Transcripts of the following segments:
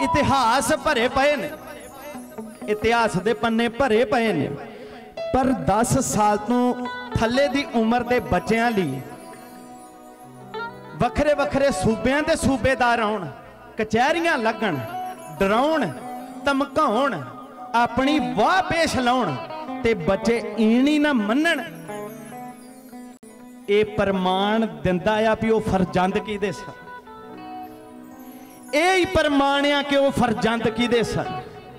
इतिहास भरे पे ने, इतिहास दे पन्ने भरे पे ने, पर 10 साल तो थले दी उम्र दे बच्चों लई वखरे वखरे सूबे दे सूबेदार आउण, कचहरियां लगन, डराउण, धमकाउण, अपनी वाह पेश लाउण ते बच्चे ईणी ना मनण। ये प्रमाण दिंदा आ भी वो फरजंद किहदे सन, यही प्रमाण आ कि वो फरजंद किहदे सन।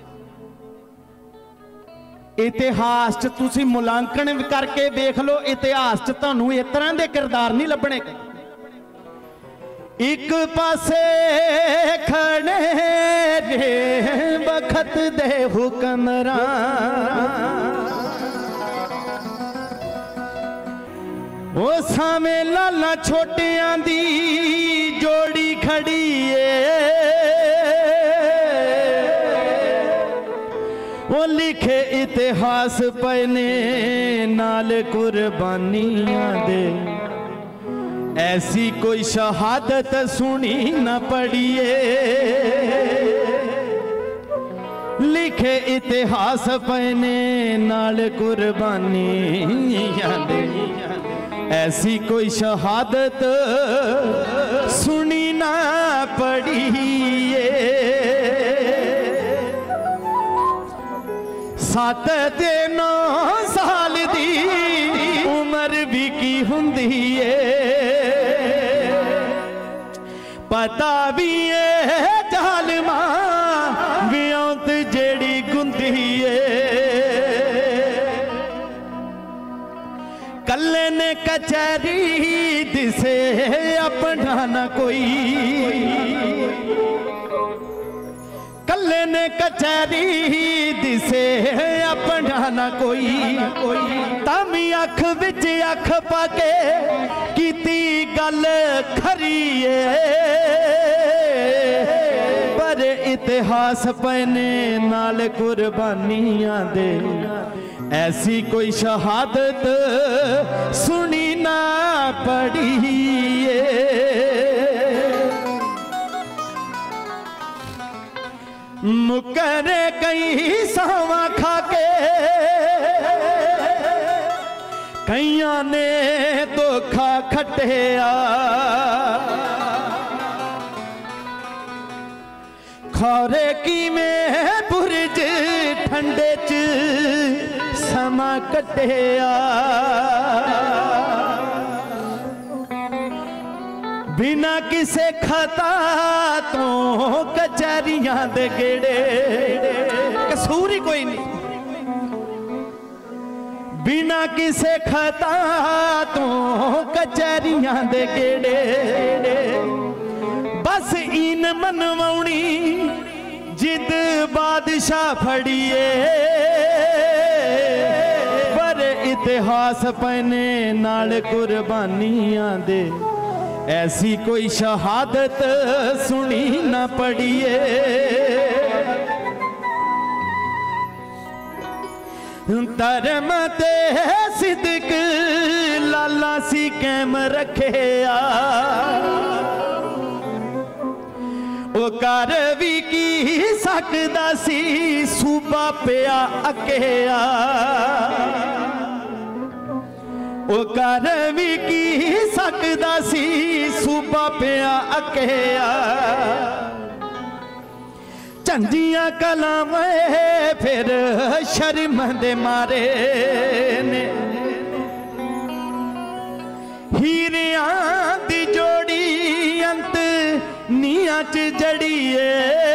इतिहास च तुसीं मुलांकन करके देख लो, इतिहास च तुहानूं इस तरह के किरदार नहीं लभणे। एक पासे खड़े रे बखत दे हुक्मरान, ओ सामे लाला छोटियां दी जोड़ी खड़ी है, वो लिखे इतिहास पने नाल कुर्बानियां दे, ऐसी कोई शहादत सुनी न पढ़िए। लिखे इतिहास पने नाल कुर्बानियां दे, ऐसी कोई शहादत सुनी ना पढ़िए। 7 ते 9 साल दी उम्र भी की हुंदी है, पता भी है जालमा विऔंत जेड़ी गुंदी है। कल्ले ने कचहरी दिसे अपना न कोई, कल्ले ने कचहरी दिसे अपना न कोई, तमी अख विच अख पाके कीती गल खरी है, पर इतिहास पने नाल कुर्बानियां दे, ऐसी कोई शहादत सुनी ना पढ़िए। मुकरे कई सावा खाके, कईयां ने धोखा खटिया, खौरे की में बुरज ठंडे च समा कटिया, बिना किसे खता तो कचहरियां दे गेड़े, कसूर ही कोई नहीं, बिना किसे खता तो कचहरियां दे गेड़े, बस इन मनवाउणी जिद बादशाह फड़िए, पर इतिहास पने नाल कुर्बानियां दे, ऐसी कोई शहादत सुनी ना पढ़िए। धर्म ते सिद्क लाला सी कैम रखे आ, ओ कर भी की सकदा सी सूबा पिया अकेया, ओ कर भी की सकदा सी सूबा पिया अकेया। झंजियां कलावें फिर शर्म दे मारे ने, हीरियां दी जोड़ी अंत नियां च जड़िए,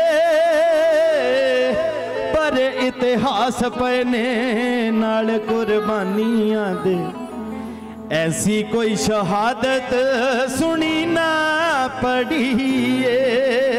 पर इतिहास पने नाल कुर्बानियां दे, ऐसी कोई शहादत सुनी ना पढ़िए।